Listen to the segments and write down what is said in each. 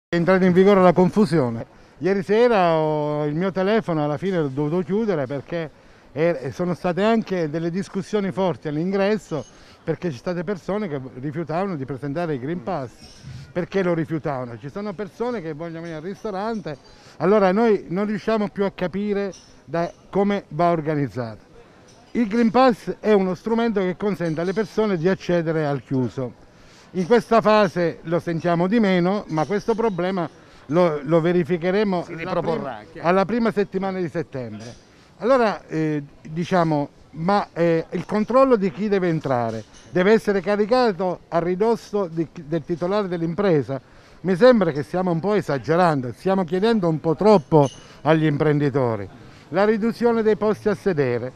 È entrata in vigore la confusione. Ieri sera il mio telefono alla fine l'ho dovuto chiudere perché sono state anche delle discussioni forti all'ingresso, perché ci sono state persone che rifiutavano di presentare i Green Pass. Perché lo rifiutavano? Ci sono persone che vogliono venire al ristorante, allora noi non riusciamo più a capire come va organizzato. Il Green Pass è uno strumento che consente alle persone di accedere al chiuso. In questa fase lo sentiamo di meno, ma questo problema lo verificheremo alla prima settimana di settembre. Allora diciamo, il controllo di chi deve entrare deve essere caricato a ridosso del titolare dell'impresa? Mi sembra che stiamo un po' esagerando, stiamo chiedendo un po' troppo agli imprenditori. La riduzione dei posti a sedere,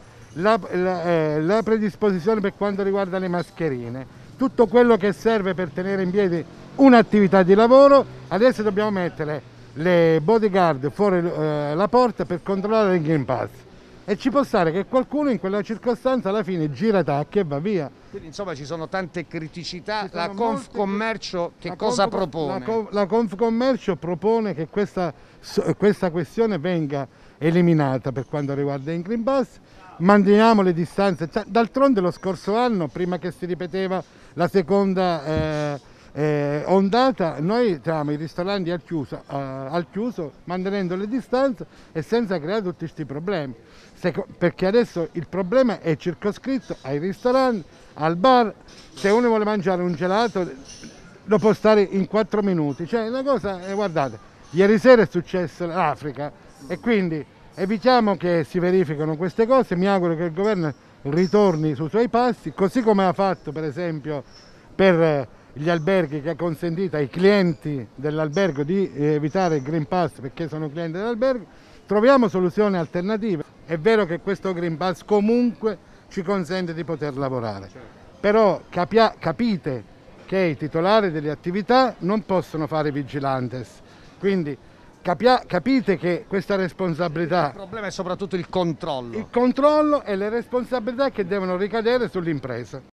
la predisposizione per quanto riguarda le mascherine, tutto quello che serve per tenere in piedi un'attività di lavoro. Adesso dobbiamo mettere le bodyguard fuori la porta per controllare il Green Pass, e ci può stare che qualcuno in quella circostanza alla fine gira tacchi e va via. Quindi insomma ci sono tante criticità. La Confcommercio che cosa propone? La Confcommercio propone che questa questione venga eliminata per quanto riguarda il Green Pass. Manteniamo le distanze. D'altronde lo scorso anno, prima che si ripeteva la seconda ondata, noi teniamo i ristoranti al chiuso, mantenendo le distanze e senza creare tutti questi problemi. Perché adesso il problema è circoscritto ai ristoranti, al bar. Se uno vuole mangiare un gelato lo può stare in 4 minuti. Cioè una cosa, guardate, ieri sera è successo l'Africa, e quindi evitiamo che si verificano queste cose. Mi auguro che il governo ritorni sui suoi passi, così come ha fatto per esempio per gli alberghi, che ha consentito ai clienti dell'albergo di evitare il Green Pass perché sono clienti dell'albergo. Troviamo soluzioni alternative. È vero che questo Green Pass comunque ci consente di poter lavorare, però capite che i titolari delle attività non possono fare vigilantes, quindi capite che questa responsabilità... Il problema è soprattutto il controllo. Il controllo e le responsabilità che devono ricadere sull'impresa.